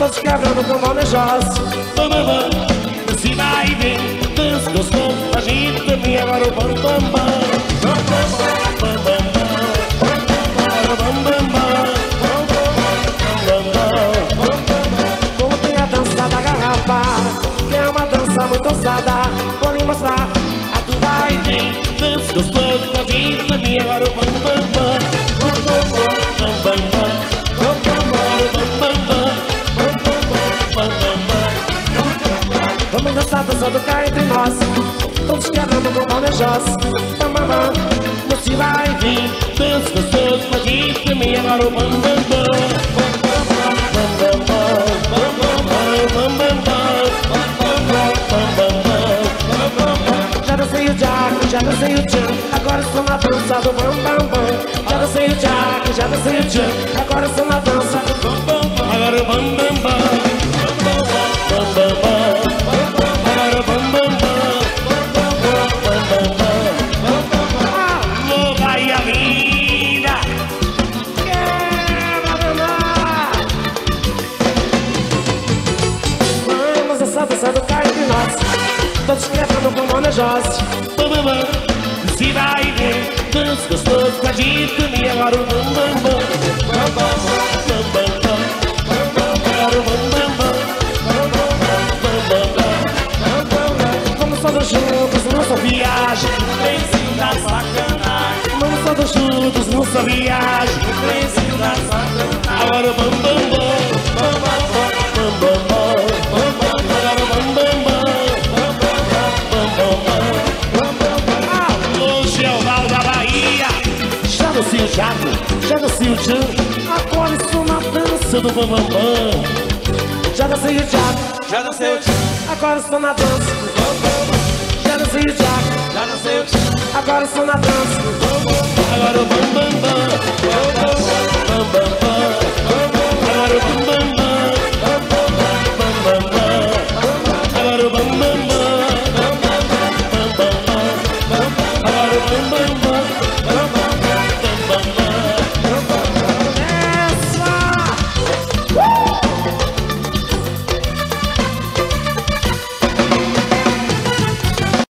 todos quebrando com manejoso. Bam, bam, bam, se vai ver, dança gostoso, agita-me agora o bam, bam, bam. Bam, bam, bam, bam, bam, bam, bam, bam, bam. Como tem a dança da garrafa, que é uma dança muito ousada. Vou lhe mostrar, a tu vai ver. Dança gostoso, agita-me agora o bam, bam, bam. Bam, bam, bam, bam, bam, bam. Bam, bam, bam, bam, bam, bam. Vamos dançar dançando cá entre nós, todos quebrando com manejoso. Bam, bam, bam, você vai vir. Dança gostoso, agita-me agora o bam, bam, bam. Bam, bam, bam, bam, bam, bam, bam, bam. Já dancei o Jack, já dancei o Tchan, agora estou na dança do bam, bam, bam. Já dancei o Jack, já dancei o Tchan, agora estou na dança do bam, bam, bam. Agora o bam, bam, bam. Bam, bam, bam, bam. Agora o bam, bam, bam. Bam, bam, bam. Alô, Bahia linda. Vamos dançar dançando cá entre nós, todos quebrando com manejoso. Bam, bam, bam. Se vai ver, dança gostoso, agita-me agora o bam, bam, bam. Bam, bam, bam, bam, bam. Agora o bam, bam, bam. Bam, bam, bam, bam. Vamos todos juntos nessa viagem, O trenzinho da sacanagem. vamos todos juntos nessa viagem. O trenzinho da sacanagem. Agora o bam, bam, bam. Bam, bam, bam. Bam, bam, bam. Bam, bam, bam. Agora o bam, bam, bam. Bam, bam, bam. Bam, bam, bam. Alô, Geral da Bahia. Já dancei o Jack, já dancei o Tchan, agora estou na dança do bam, bam, bam. Já dancei o Jack, Já dancei o tchan, agora estou na dança. Já dancei o Jack, já dancei o tchan. agora estou na dança. Agora o bam, bam, bam. Bam, bam, bam, bam, bam.